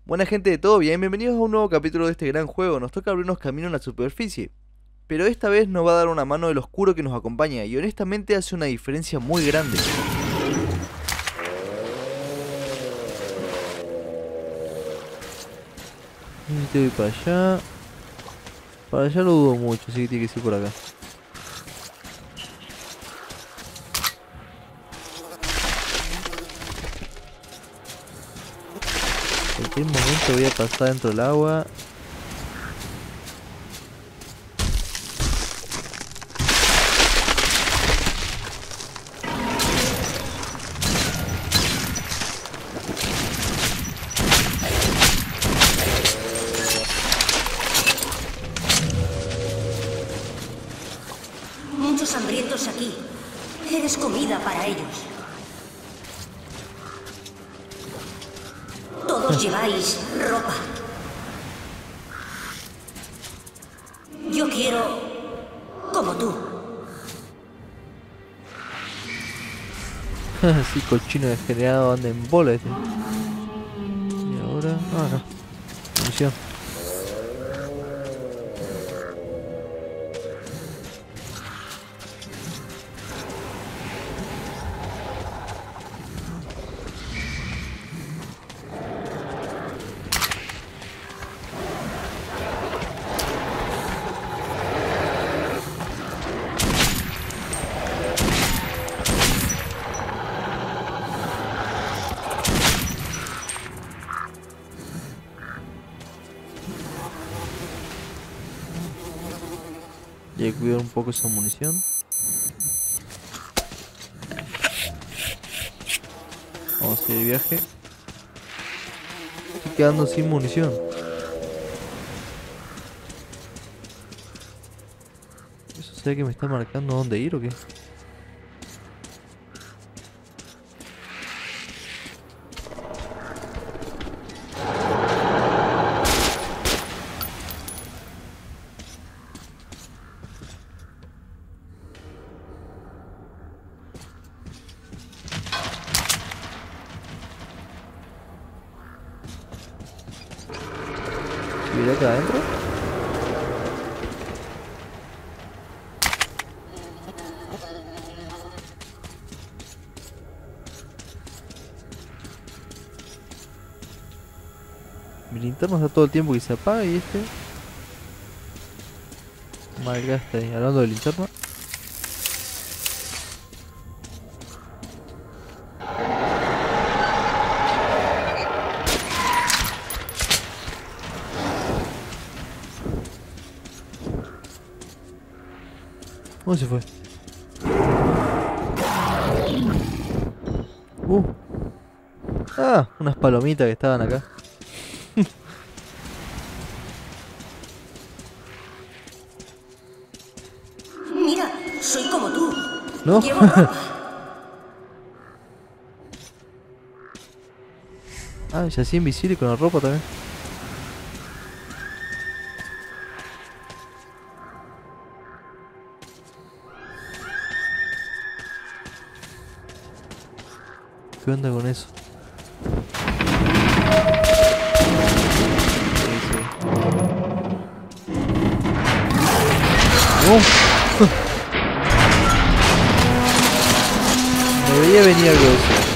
Buena gente de todo bien, bienvenidos a un nuevo capítulo de este gran juego. Nos toca abrirnos camino en la superficie, pero esta vez nos va a dar una mano del oscuro que nos acompaña y honestamente hace una diferencia muy grande. Te voy para allá. Para allá lo dudo mucho, así que tiene que ser por acá. En cualquier momento voy a pasar dentro del agua. Muchos hambrientos aquí. Eres comida para ellos. Todos lleváis ropa. Yo quiero como tú. Así cochino degenerado anda en bola este. Y ahora... Ah, acá. Munición. Y hay que cuidar un poco esa munición. Vamos a seguir el viaje. Estoy quedando sin munición. ¿Eso será que me está marcando dónde ir o qué? ¿Subiré acá adentro? Mi linterna está todo el tiempo que se apaga y este malgasta ahí. Hablando de linterna. ¿Cómo se fue? Uh. Ah, unas palomitas que estaban acá. Mira, soy como tú. ¿No? Llevo ropa. Ah, ya así invisible con la ropa también. ¿Qué onda con eso? Sí, sí. ¡Oh! Me veía venir algo de eso.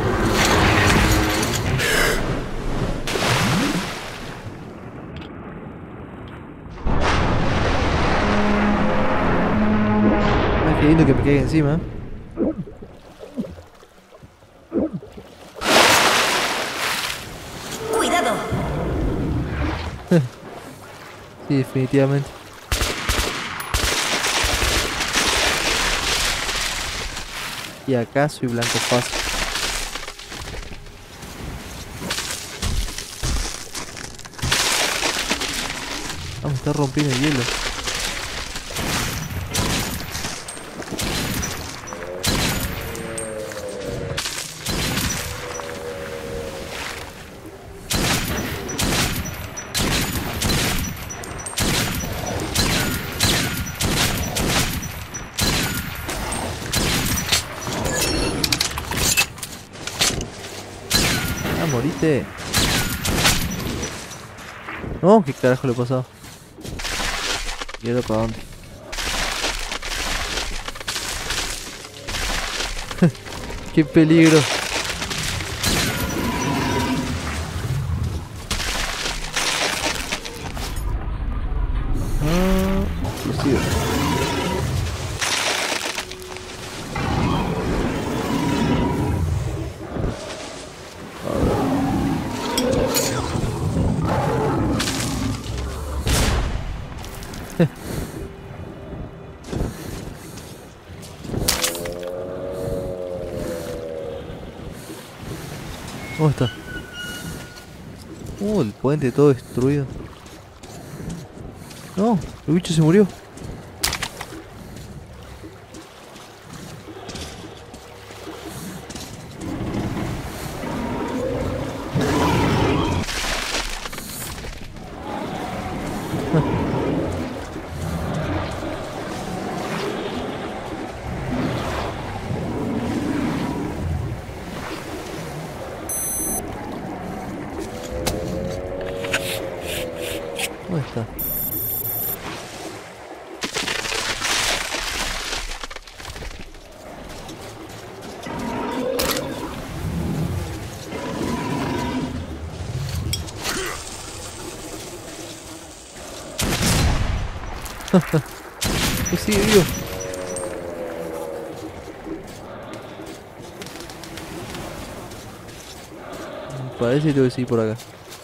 Ah, qué lindo que me caiga encima. Cuidado. Sí, definitivamente. Y acá soy blanco fácil. Ah, me está rompiendo el hielo. Ah, moriste. No, ¿qué carajo le pasó? ¿Y ahora para dónde? ¡Qué peligro! Ah, explosivo. ¿Cómo está? El puente todo destruido. No, el bicho se murió. ¿Dónde está? Que sigue vivo. Parece que tengo que seguir por acá.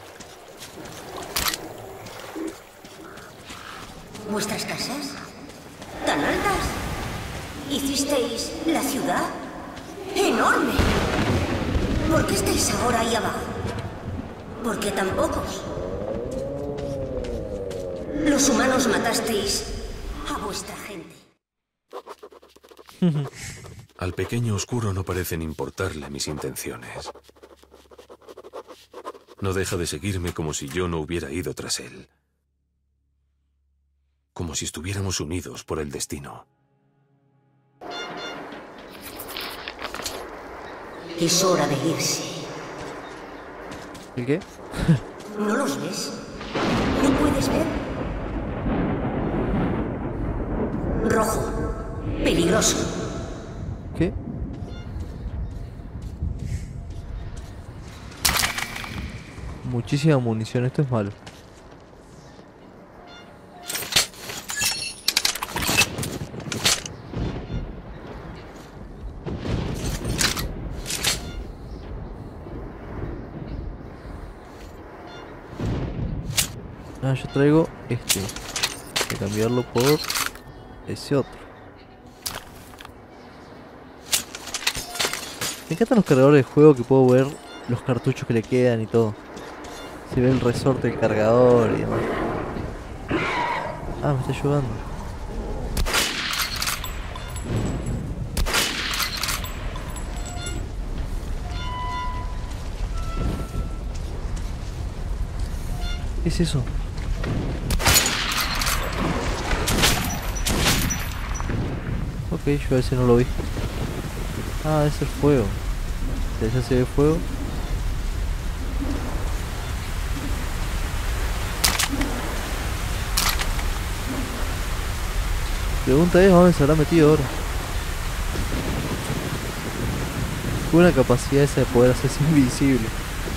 ¿Vuestras casas? ¿Tan altas? ¿Hicisteis la ciudad? ¡Enorme! ¿Por qué estáis ahora ahí abajo? ¿Por qué tan pocos? Los humanos matasteis a vuestra gente. Al pequeño oscuro no parecen importarle mis intenciones. No deja de seguirme como si yo no hubiera ido tras él. Como si estuviéramos unidos por el destino. Es hora de irse. ¿El qué? ¿No los ves? ¿No puedes ver? Rojo. Peligroso. ¿Qué? Muchísima munición, esto es malo. Ah, yo traigo este. Hay que cambiarlo por ese otro. Me encantan los cargadores de juego que puedo ver los cartuchos que le quedan y todo. Se ve el resorte del cargador y demás. Ah, me está ayudando. ¿Qué es eso? Ok, yo a veces no lo vi. Ah, es el fuego. Ya se ve fuego. Pregunta es, ¿a dónde se habrá metido ahora? Qué buena capacidad esa de poder hacerse invisible.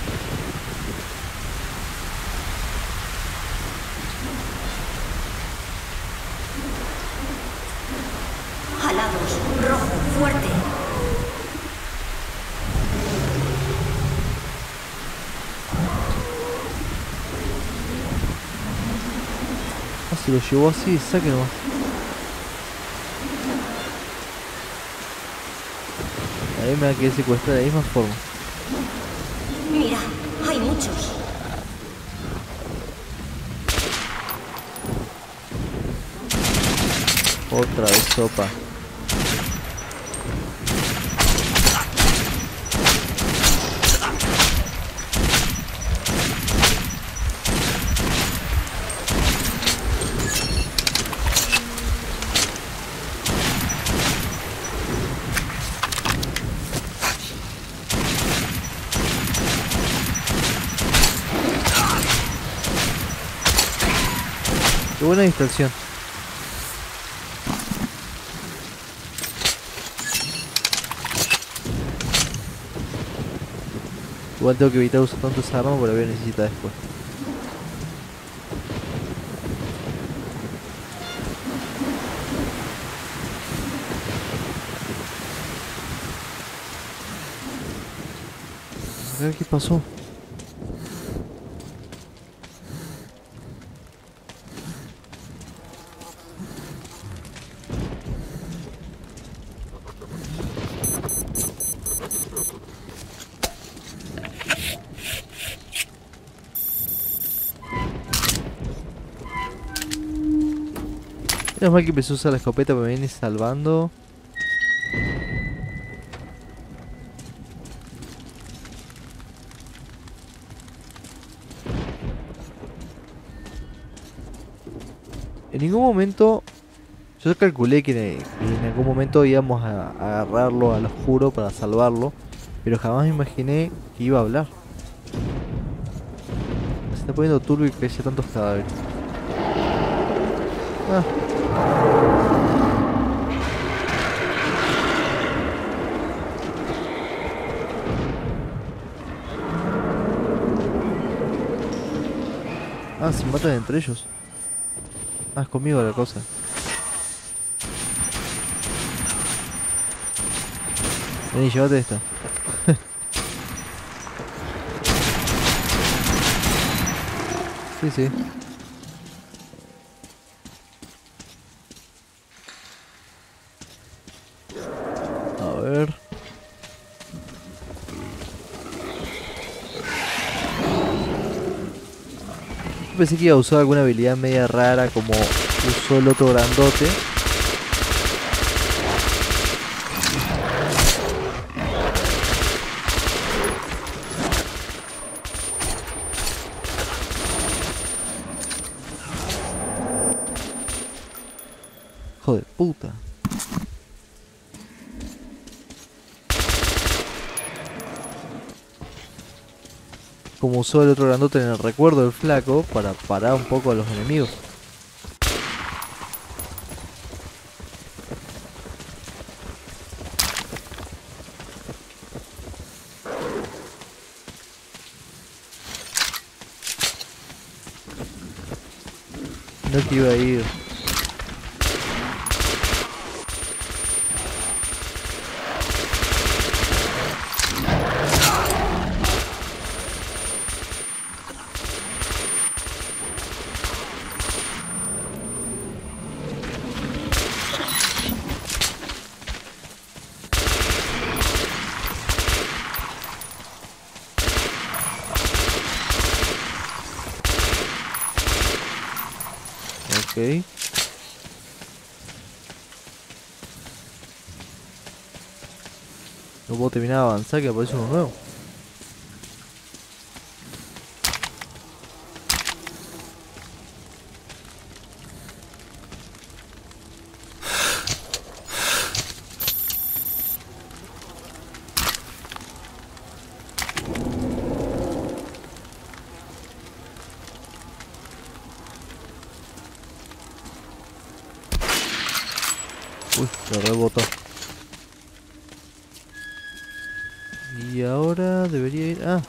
Alados. Rojo. Fuerte. Ah, se lo llevó así, saque nomás. Ahí me va a quedar secuestrada de la misma forma. Mira, hay muchos. Otra vez sopa. Qué buena distracción. Igual tengo que evitar usar tanto esa arma porque la voy a necesitar después. A ver qué pasó. Menos mal que empezó a usar la escopeta, me viene salvando. En ningún momento yo calculé que en algún momento íbamos a agarrarlo al oscuro para salvarlo, pero jamás me imaginé que iba a hablar. Se está poniendo turbio y que haya tantos cadáveres. Ah. Ah, se matan entre ellos. Ah, es conmigo la cosa. Vení, llévate esta. Sí, sí. A ver. Pensé que iba a usar alguna habilidad media rara como usó el otro grandote. Hijo de puta. Como usó el otro grandote en el recuerdo del flaco para parar un poco a los enemigos. No que iba a ir. Ok. No puedo terminar de avanzar que aparece uno nuevo. Uy, lo rebotó. Y ahora debería ir... Ah.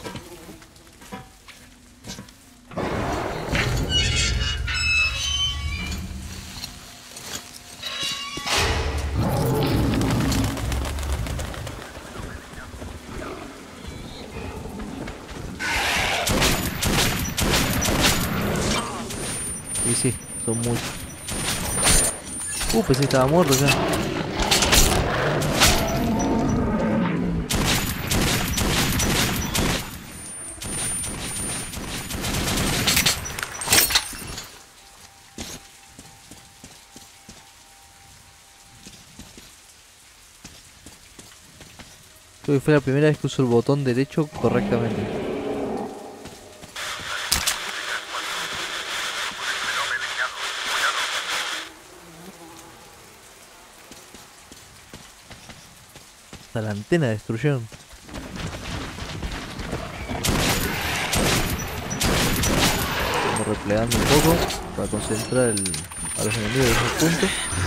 Y sí, son muchos. Pensé que estaba muerto ya. Creo que fue la primera vez que uso el botón derecho correctamente. Hasta la antena destruyeron. Me replegando un poco para concentrar a los enemigos en ese punto.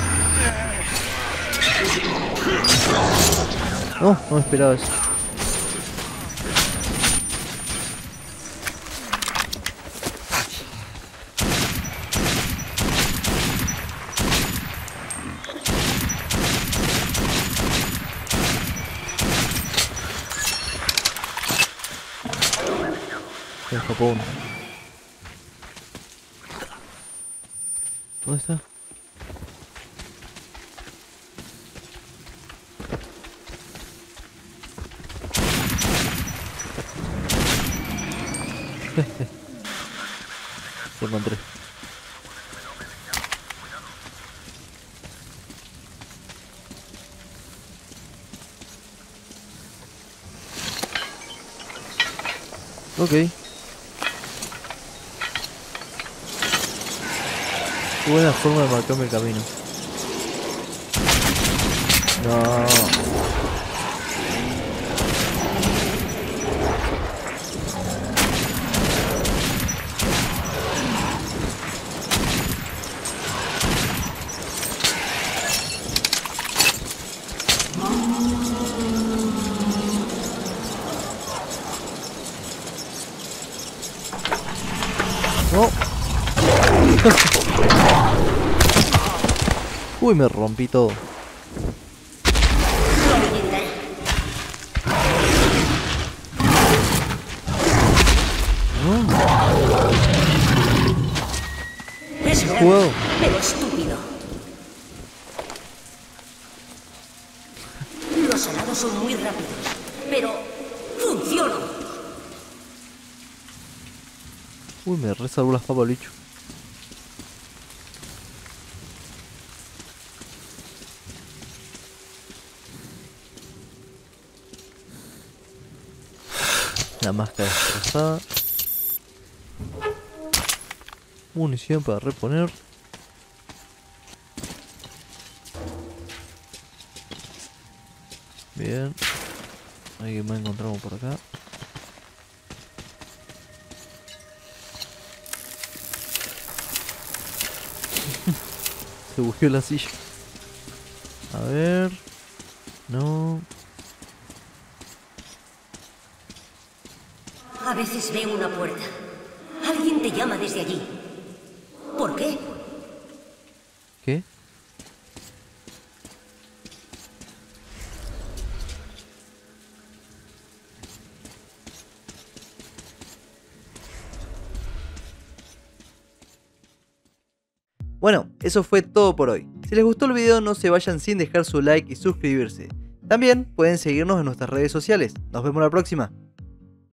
No me esperaba eso. Se escapó uno. ¿Dónde está? Lo encontré. Ok. Qué buena forma de marcarme el camino. No. No. Uy, me rompí todo. Es grande, Wow. pero estúpido. Los alados son muy rápidos, pero funcionan. Uy, me resalvó las papas, bicho. La máscara destrozada. Munición para reponer. Bien. Alguien más encontramos por acá. Se bugueó la silla. A ver. No. A veces veo una puerta. Alguien te llama desde allí. ¿Por qué? ¿Qué? Bueno, eso fue todo por hoy. Si les gustó el video no se vayan sin dejar su like y suscribirse. También pueden seguirnos en nuestras redes sociales. Nos vemos la próxima.